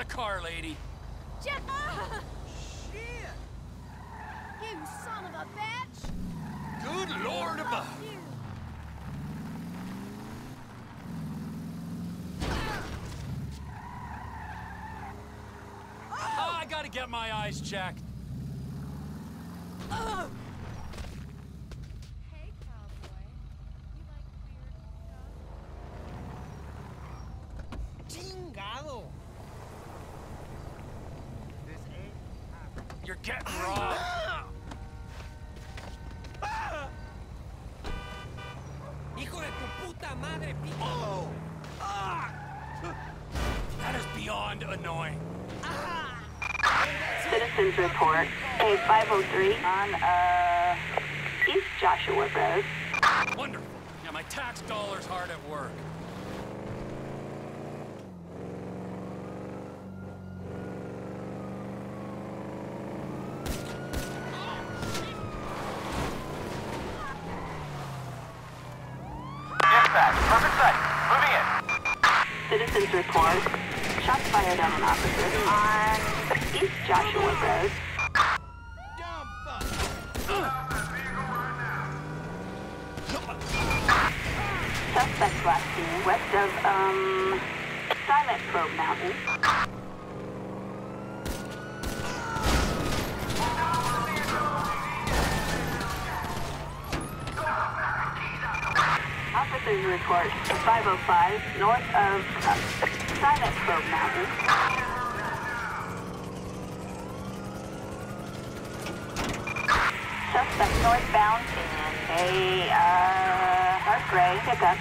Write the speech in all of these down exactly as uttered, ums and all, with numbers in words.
car, lady. Jeff! Ah! Shit! You son of a bitch! Good Lord above. Fuck you! Oh, I gotta get my eyes checked. Uh. Hey, cowboy. You like weird stuff? Chingado! This ain't happening. You're getting robbed. ¡Hijo de tu puta madre, pi... ¡Oh! ¡Ah! That is beyond annoying. Citizens report A five oh three on, uh, East Joshua Road. Wonderful. Yeah, my tax dollar's hard at work. Dispatch, perfect site. Moving in. Citizens report shots fired on an officer on East Joshua Road. Suspect last seen west of, um, Silent Probe Mountain. Officers report five oh five north of uh, Silent Probe Mountain. Suspect northbound in a uh, dark gray pickup.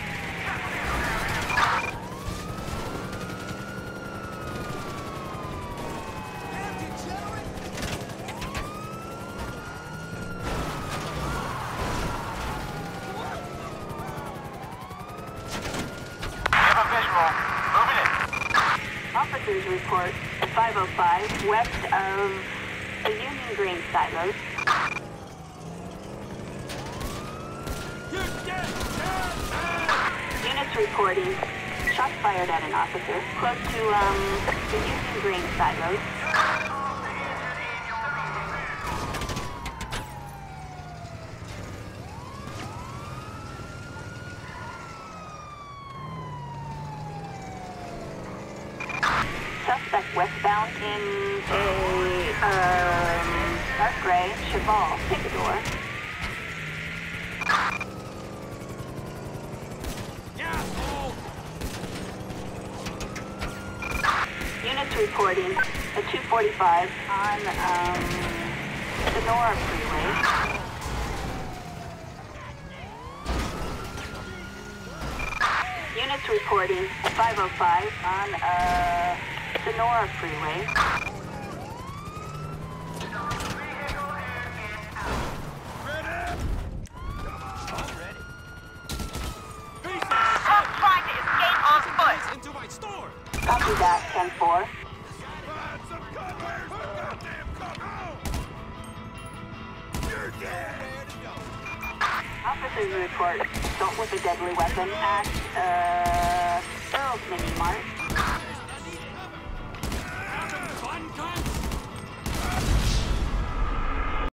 Officers report five oh five west of the Union Green silos. Units reporting shots fired at an officer close to um, the Union Green silos. Suspect westbound in a um, dark gray Cheval Picador. Units reporting a two forty-five on um, Sonora Freeway. Units reporting a five oh five on uh, Sonora Freeway. I'm trying to escape on foot. Into my store! Copy that, ten four. You're dead! Where to go? Officers report assault with a deadly weapon at uh, Earl's Mini Mart.